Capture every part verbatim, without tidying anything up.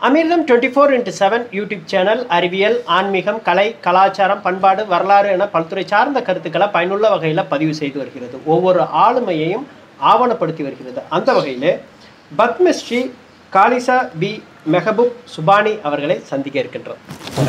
அமிர்தம் twenty four into seven YouTube channel அறிவியல், ஆன்மீகம், கலை, கலாச்சாரம், பண்பாடு, வரலாறு என பல்துறை சார்ந்த கருத்துக்களை பயனுள்ள வகையில் பதிவு செய்து வருகிறது. ஒவ்வொரு ஆளுமையையும் ஆவணப்படுத்தி வருகிறது. அந்த வகையில் பத்மஸ்ரீ காலிசா பி மெஹபூப் சுபானி அவர்களை சந்திக்க இருக்கின்றோம்.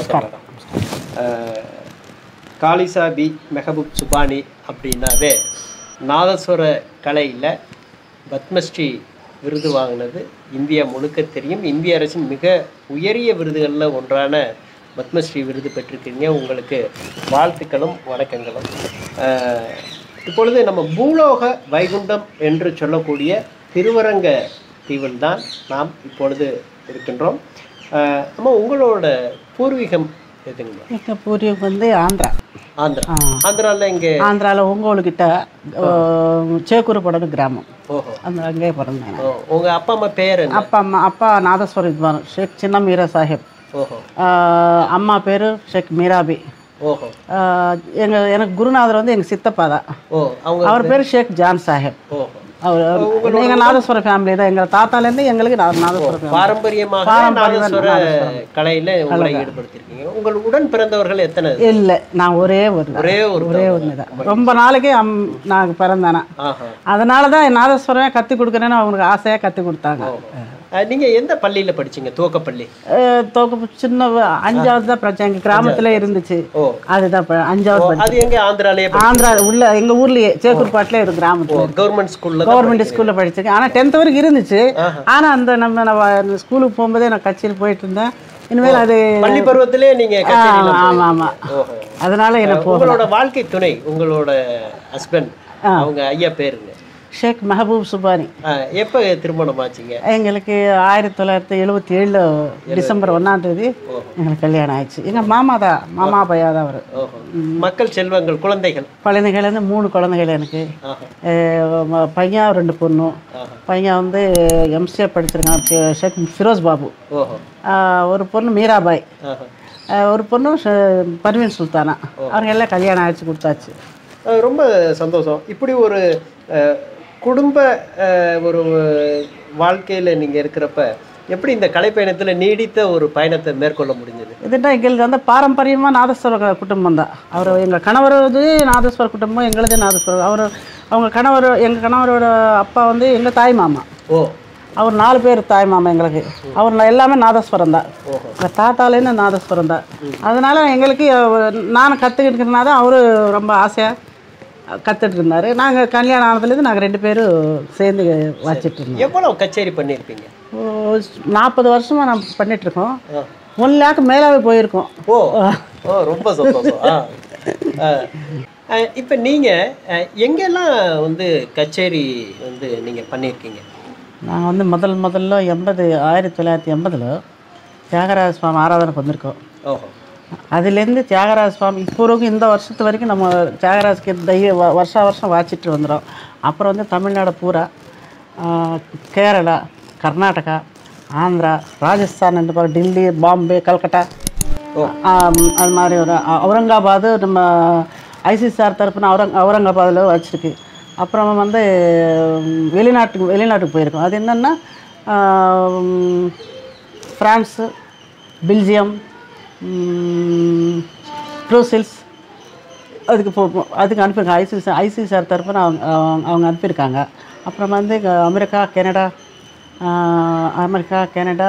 காலிசா பி மெஹபூப் சுபானி அப்படின்னாவே நாதஸ்வர கலையில் பத்மஸ்ரீ விருது வாங்கினது இந்தியா முழுக்க தெரியும். இந்திய அரசின் மிக உயரிய விருதுகளில் ஒன்றான பத்மஸ்ரீ விருது பெற்றிருக்கீங்க. உங்களுக்கு வாழ்த்துக்களும் வணக்கங்களும். இப்பொழுது நம்ம பூலோக வைகுண்டம் என்று சொல்லக்கூடிய திருவரங்க தீவில் தான் நாம் இப்பொழுது இருக்கின்றோம். நம்ம உங்களோட பூர்வீகம் எதுங்களா? எங்கள் பூர்வீகம் வந்து ஆந்திரா. ஆந்திரா ஆந்திராவில் இங்கே ஆந்திராவில் உங்கள்கிட்ட சேக்கூரப்படனு கிராமம். ஓஹோ, அந்த அங்கே பிறந்தேன். உங்கள் அப்பா அம்மா பேர்? அப்பா அம்மா அப்பா நாதஸ்வர வித்வான் ஷேக் சின்ன மீரா சாஹிப். ஓஹோ. அம்மா பேர் ஷேக் மீராபி. ஓஹோ. எங்கள் எனக்கு குருநாதர் வந்து எங்கள் சித்தப்பா தான். ஓ, அவங்க அவர் பேர் ஷேக் ஜான் சாஹிப். ஓஹோ. அவர் எங்கள் நாதஸ்வர ஃபேமிலி தான். எங்கள் தாத்தாலேருந்து எங்களுக்கு நாதஸ்வர பாரம்பரியமாக நாதஸ்வர கலையில் உங்களை ஈடுபடுத்திருக்கீங்க. உங்கள் உடன் பிறந்தவர்கள் எத்தனை? இல்லை, நான் ஒரே ஒரு ஒரே ஒரு ஒரே ஒன்று தான். ரொம்ப நாளைக்கு அம் நான் பிறந்தேனா, அதனால தான் நாதஸ்வரம் கற்றுக் கொடுக்குறேன்னு அவங்களுக்கு ஆசையாக கற்றுக் கொடுத்தாங்க. நீங்கள் எந்த பள்ளியில் படிச்சீங்க? துவக்கப்பள்ளி? துவக்க சின்ன அஞ்சாவது தான் படித்தேன். எங்கள் கிராமத்தில் இருந்துச்சு. அதுதான் அஞ்சாவது. அது எங்கே? ஆந்திராலே. ஆந்திரா உள்ள எங்கள் ஊர்லேயே சேக்கூர்பாட்டில் ஒரு கிராமத்தில் கவர்மெண்ட் ஸ்கூலில் கவர்மெண்ட் ஸ்கூலில் படிச்சிருக்கேன். ஆனால் டென்த் வரைக்கும் இருந்துச்சு. ஆனால் அந்த நம்ம நான் ஸ்கூலுக்கு போகும்போதே நான் கச்சேரி போயிட்டு இருந்தேன். இனிமேல் அது பள்ளி பருவத்திலே நீங்கள்? ஆமாம் ஆமாம். அதனால எனக்கு உங்களோட வாழ்க்கை துணை, உங்களோட ஹஸ்பண்ட், அவங்க ஐயா பேருங்க? ஷேக் மெஹபூப் சுபானி. எப்போ திருமணம் ஆச்சுங்க? எங்களுக்கு ஆயிரத்தி தொள்ளாயிரத்தி எழுபத்தி ஏழில் டிசம்பர் ஒன்றாம் தேதி எங்களுக்கு கல்யாணம் ஆயிடுச்சு. எங்கள் மாமா தான், மாமா பையா தான் அவர். மக்கள் செல்வங்கள், குழந்தைகள்? குழந்தைகள் வந்து மூணு குழந்தைகள் எனக்கு. பையன் ரெண்டு பொண்ணு. பையன் வந்து எம்சிஏ படிச்சிருக்கான், ஷேக் ஃபிரோஸ் பாபு. ஒரு பொண்ணு மீராபாய், ஒரு பொண்ணு பர்வீன் சுல்தானா. அவங்க எல்லாம் கல்யாணம் ஆயிடுச்சு, கொடுத்தாச்சு. ரொம்ப சந்தோஷம். இப்படி ஒரு குடும்ப ஒரு வாழ்க்கையில் நீங்கள் இருக்கிறப்ப எப்படி இந்த கலைப்பயணத்தில் நீடித்த ஒரு பயணத்தை மேற்கொள்ள முடிஞ்சது? இதுனா எங்களுக்கு வந்து பாரம்பரியமாக நாதஸ்வர குடும்பம் தான். அவர் எங்கள் கணவரது நாதஸ்வர குடும்பம், எங்களது நாதஸ்வரம். அவர் அவங்க கணவர் எங்கள் கணவரோட அப்பா வந்து எங்கள் தாய் மாமா. ஓ, அவர் நாலு பேர் தாய் மாமா எங்களுக்கு. அவர் எல்லாமே நாதஸ்வரம் தான். எங்கள் தாத்தாலேருந்து நாதஸ்வரம் தான். அதனால் எங்களுக்கு நான் கற்றுக்கிட்டுனா தான் அவர் ரொம்ப ஆசையாக கற்றுட்டு இருந்தார். நாங்கள் கல்யாணம் ஆனதுலேருந்து நாங்கள் ரெண்டு பேரும் சேர்ந்து வச்சுட்டு இருந்தோம். எவ்வளோ கச்சேரி பண்ணியிருப்பீங்க? நாற்பது வருஷமாக நம்ம பண்ணிகிட்ருக்கோம். ஒன் லேக் மேலாவே போயிருக்கோம். ஓ ஓ ரொம்ப சந்தோஷம். இப்போ நீங்கள் எங்கெல்லாம் வந்து கச்சேரி வந்து நீங்கள் பண்ணியிருக்கீங்க? நாங்கள் வந்து முதல் முதல்ல எண்பது ஆயிரத்தி தொள்ளாயிரத்தி எண்பதில் தியாகராஜ சுவாமி ஆராதனைக்கு வந்திருக்கோம். ஓஹோ. அதுலேருந்து தியாகராஜ சுவாமி இப்போ வரைக்கும் இந்த வருஷத்து வரைக்கும் நம்ம தியாகராஜ்க்கு தைய வருஷா வருஷம் வாச்சிட்டு வந்துடும். அப்புறம் வந்து தமிழ்நாடு பூரா, கேரளா, கர்நாடகா, ஆந்திரா, ராஜஸ்தான், ரெண்டு பக்கம் டெல்லி, பாம்பே, கல்கட்டா, அது மாதிரி ஒரு அவுரங்காபாது நம்ம ஐசிசிஆர் தரப்புனா அவுரங் அவுரங்காபாதில் வச்சுருக்கு. அப்புறம் வந்து வெளிநாட்டுக்கு வெளிநாட்டுக்கு போயிருக்கோம். அது என்னென்னா ஃப்ரான்ஸு, பெல்ஜியம், ப்ரூசில்ஸ், அதுக்கு போ அதுக்கு அனுப்பியிருக்காங்க. ஐசிசி ஐசிசிஆர் தரப்புன்னு அவங்க அவங்க அனுப்பியிருக்காங்க. அப்புறம் வந்து America, Canada, America, Canada,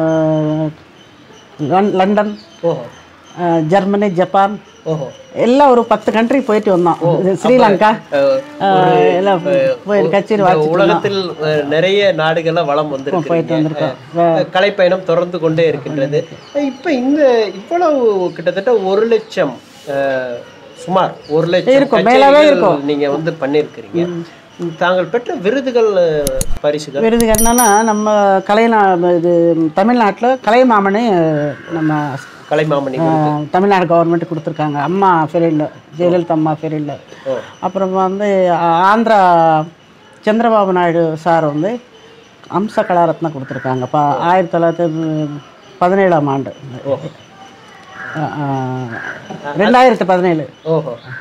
London, Germany, Japan, எல்லாம் ஒரு பத்து கண்ட்ரி போயிட்டு வந்தோம். ஸ்ரீலங்கா எல்லாம் போய் கச்சேரி வாட்சி. உலகத்தில் நிறைய நாடுகள்லாம் வளம் வந்து போயிட்டு வந்திருக்கோம். கலைப்பயணம் தொடர்ந்து கொண்டே இருக்கின்றது. இப்போ இந்த இவ்வளவு கிட்டத்தட்ட ஒரு லட்சம் சுமார் ஒரு லட்சம் இருக்கும் மேலாவே இருக்கும் நீங்க வந்து பண்ணியிருக்கிறீங்க. தாங்கள் பெற்ற விருதுகள், பரிசுகள்? விருதுகள் என்னன்னா நம்ம கலைநா இது தமிழ்நாட்டில் கலைமாமணி, நம்ம கலைமாமணி தமிழ்நாடு கவர்மெண்ட் கொடுத்துருக்காங்க. அம்மா பீரியடில், ஜெயலலிதா அம்மா பீரியடில். அப்புறம் வந்து ஆந்திரா சந்திரபாபு நாயுடு சார் வந்து அம்ச கலாரத்னம் கொடுத்துருக்காங்க. இப்போ ஆயிரத்தி தொள்ளாயிரத்தி பதினேழாம் ஆண்டு ரெண்டாயிரத்தி பதினேழு. ஓஹோ.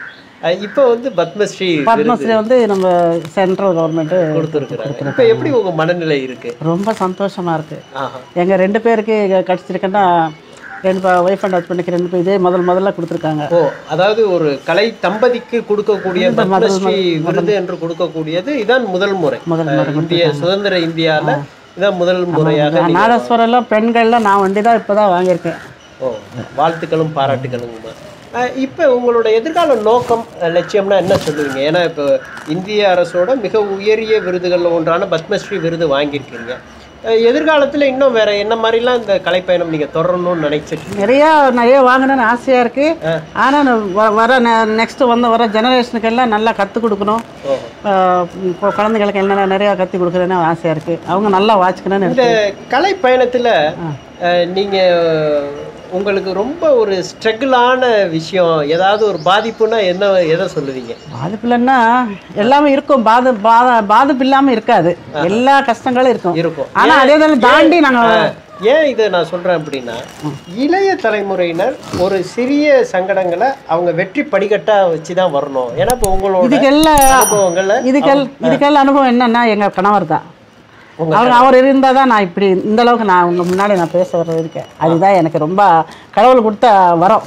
இப்போ வந்து பத்மஸ்ரீ பத்மஸ்ரீ வந்து நம்ம சென்ட்ரல் கவர்மெண்ட் கொடுத்துருக்குறாங்க. இப்போ எப்படி உங்க மனநிலை இருக்கு? ரொம்ப சந்தோஷமா இருக்கு. எங்க ரெண்டு பேருக்கு கிடைச்சிருக்குன்னா ரெண்டு ஒய்ஃப் அண்ட் ஹஸ்பண்டுக்கு ரெண்டு பேர் இதே முதல் முதல்ல கொடுத்துருக்காங்க. ஓ, அதாவது ஒரு கலை தம்பதிக்கு கொடுக்கக்கூடிய பத்மஸ்ரீ விருது என்று கொடுக்கக்கூடியது இதான் முதல் முறை. இந்திய சுதந்திர இந்தியாவில் இதான் முதல் முறையாக. நாதஸ்வரம் பெண்கள்லாம் நான் வண்டி தான் இப்போ தான் வாங்கியிருக்கேன். ஓ, வாழ்த்துக்களும் பாராட்டுகளுங்கம்மா. இப்போ உங்களோட எதிர்கால நோக்கம் லட்சியம்னா என்ன சொல்லுவீங்க? ஏன்னா இப்போ இந்திய அரசோட மிக உயரிய விருதுகளில் ஒன்றான பத்மஸ்ரீ விருது வாங்கியிருக்கீங்க. எதிர்காலத்தில் இன்னும் வேற என்ன மாதிரிலாம் இந்த கலைப்பயணம் நீங்கள் தொடரணும்னு நினைச்சிட்டு? நிறையா நிறைய வாங்கணும்னு ஆசையாக இருக்குது. ஆனால் வர நெக்ஸ்ட்டு வந்து வர ஜெனரேஷனுக்கு எல்லாம் நல்லா கற்றுக் கொடுக்கணும். இப்போ குழந்தைங்களுக்கு என்னென்ன நிறையா கற்றுக் கொடுக்குறேன்னு ஆசையாக இருக்குது. அவங்க நல்லா வாட்சிக்கணும்னு. இந்த கலைப்பயணத்தில் நீங்கள் உங்களுக்கு ரொம்ப ஒரு ஸ்ட்ரகிளான விஷயம் ஏதாவது ஒரு பாதிப்புன்னா என்ன எதை சொல்லுவீங்க? பாதிப்பு இல்லைன்னா எல்லாமே இருக்கும். பாதி பாத பாதிப்பு இல்லாமல் இருக்காது. எல்லா கஷ்டங்களும் இருக்கும் இருக்கும் ஆனால் அதே தான் தாண்டி நாங்கள் ஏன் இதை நான் சொல்கிறேன் அப்படின்னா, இளைய தலைமுறையினர் ஒரு சிறிய சங்கடங்களை அவங்க வெற்றி படிக்கட்டாக வச்சு தான் வரணும். ஏன்னா இப்போ உங்களோட இதுக்கெல்லாம் அனுபவங்களை இதுக்கெல் இதுக்கெல்லாம் அனுபவம் என்னன்னா எங்கள் கணவர் தான். அவர் அவர் இருந்தால் தான் நான் இப்படி இந்த அளவுக்கு நான் உங்கள் முன்னாடி நான் பேச வர இருக்கேன். அதுதான் எனக்கு ரொம்ப கடவுள் கொடுத்த வரம்.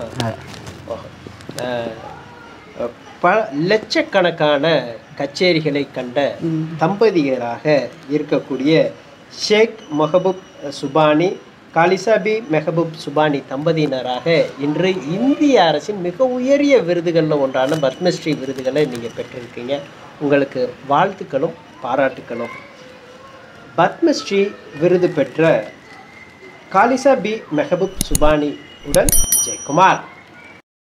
ப லட்சக்கணக்கான கச்சேரிகளை கண்ட தம்பதியராக இருக்கக்கூடிய ஷேக் மெஹபூப் சுபானி, காலிசாபி மெஹபூப் சுபானி தம்பதியினராக இன்று இந்திய அரசின் மிக உயரிய விருதுகளில் ஒன்றான பத்மஸ்ரீ விருதுகளை நீங்கள் பெற்றிருக்கீங்க. உங்களுக்கு வாழ்த்துக்களும் பாராட்டுக்களும். பத்மஸ்ரீ விருது பெற்ற காலிசாபி மெஹபூப் சுபானி உடன் விஜயகுமார்.